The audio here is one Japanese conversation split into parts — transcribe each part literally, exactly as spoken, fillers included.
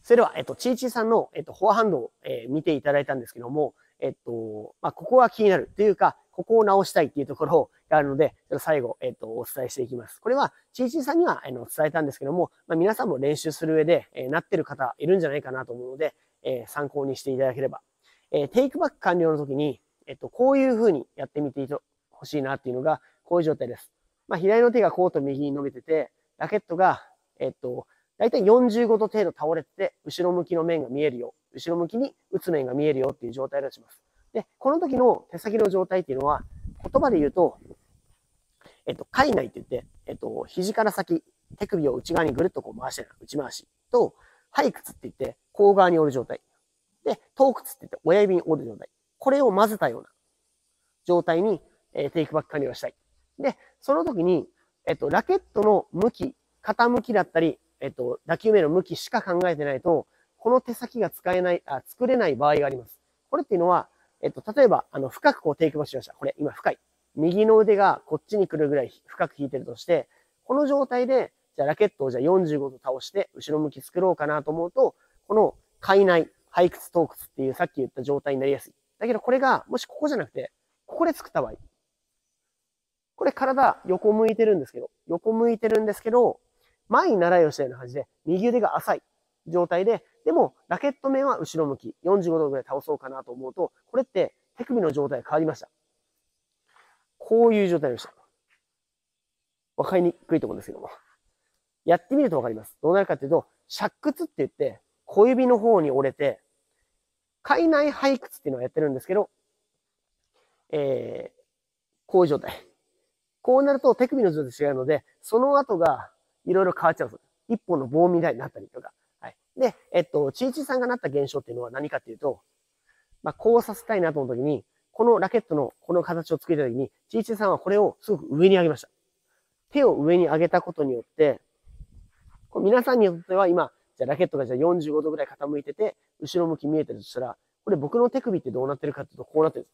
それでは、えっと、ちいちいさんの、えっと、フォアハンドを、えー、見ていただいたんですけども、えっと、まあ、ここが気になるというか、ここを直したいっていうところがあるので、最後、えっと、お伝えしていきます。これは、ちいちいさんには、あの、伝えたんですけども、まあ、皆さんも練習する上で、えー、なってる方いるんじゃないかなと思うので、えー、参考にしていただければ。えー、テイクバック完了の時に、えっと、こういう風にやってみてほしいなっていうのが、こういう状態です。まあ、左の手がこうと右に伸びてて、ラケットが、えっと、だいたいよんじゅうごど程度倒れてて、後ろ向きの面が見えるよ。後ろ向きに打つ面が見えるよっていう状態だとします。で、この時の手先の状態っていうのは、言葉で言うと、えっと、海内って言って、えっと、肘から先、手首を内側にぐるっとこう回してる、内回しと、背屈って言って、甲側に折る状態。で、頭屈って言って、親指に折る状態。これを混ぜたような状態に、えー、テイクバック完了したい。で、その時に、えっと、ラケットの向き、傾きだったり、えっと、打球面の向きしか考えてないと、この手先が使えない、あ、作れない場合があります。これっていうのは、えっと、例えば、あの、深くこうテイクバックしました。これ、今深い。右の腕がこっちに来るぐらい深く引いてるとして、この状態で、じゃあラケットをじゃあよんじゅうごど倒して、後ろ向き作ろうかなと思うと、この海内、背屈、頭屈っていうさっき言った状態になりやすい。だけどこれが、もしここじゃなくて、ここで作った場合、これ体横向いてるんですけど、横向いてるんですけど、前に習いをしたような感じで、右腕が浅い状態で、でも、ラケット面は後ろ向き、よんじゅうごどぐらい倒そうかなと思うと、これって手首の状態が変わりました。こういう状態でした。わかりにくいと思うんですけども。やってみるとわかります。どうなるかっていうと、尺屈って言って、小指の方に折れて、海内背屈っていうのをやってるんですけど、えー、こういう状態。こうなると手首の状態違うので、その後がいろいろ変わっちゃうんです。一本の棒みたいになったりとか。はい。で、えっと、ちいちさんがなった現象っていうのは何かっていうと、まあ、こうさせたいなと思うときに、このラケットのこの形を作りたいときに、ちいちさんはこれをすごく上に上げました。手を上に上げたことによって、これ皆さんによっては今、じゃあラケットがじゃあよんじゅうごどぐらい傾いてて、後ろ向き見えてるとしたら、これ僕の手首ってどうなってるかっていうと、こうなってるんです。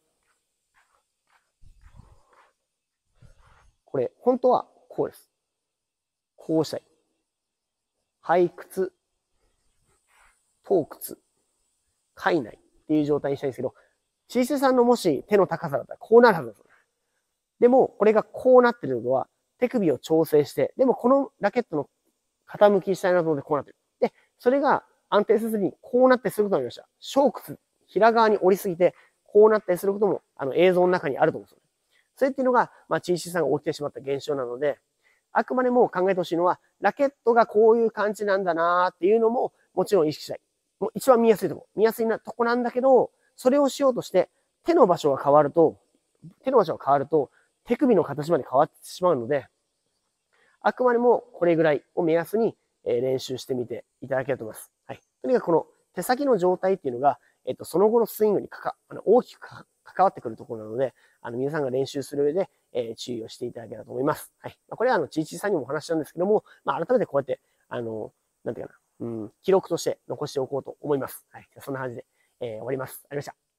これ、本当はこうです。こうしたい。背屈、頭屈、海内っていう状態にしたいんですけど、ちいちさんのもし手の高さだったらこうなるはずです。でも、これがこうなってるのは、手首を調整して、でもこのラケットの傾きしたいなと思ってこうなってる。で、それが安定せずにこうなってすることになりました。小屈、平側に折りすぎて、こうなったりすることも、あの映像の中にあると思うんですよね。それっていうのが、まあ、ちいちさんが起きてしまった現象なので、あくまでも考えてほしいのは、ラケットがこういう感じなんだなーっていうのも、もちろん意識したい。もう一番見やすいところ。見やすいなとこなんだけど、それをしようとして、手の場所が変わると、手の場所が変わると、手首の形まで変わってしまうので、あくまでもこれぐらいを目安に練習してみていただけると思います。はい。とにかくこの手先の状態っていうのが、えっと、その後のスイングにかかあの大きく関わってくるところなので、あの皆さんが練習する上で、えー、注意をしていただければと思います。はい。これはあの、ちいちさんにもお話したんですけども、まあ、改めてこうやって、あの、なんていうかな、うん、記録として残しておこうと思います。はい。そんな感じで、えー、終わります。ありがとうございました。